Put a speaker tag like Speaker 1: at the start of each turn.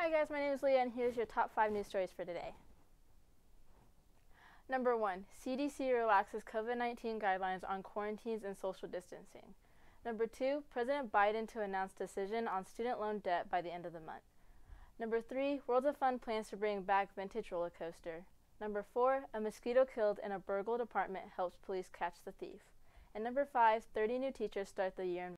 Speaker 1: Hi guys, my name is Leah and here's your top 5 news stories for today. Number 1. CDC relaxes COVID-19 guidelines on quarantines and social distancing. Number 2. President Biden to announce decision on student loan debt by the end of the month. Number 3. World of Fun plans to bring back vintage roller coaster. Number 4. A mosquito killed in a burgled apartment helps police catch the thief. And number 5. 30 new teachers start the year in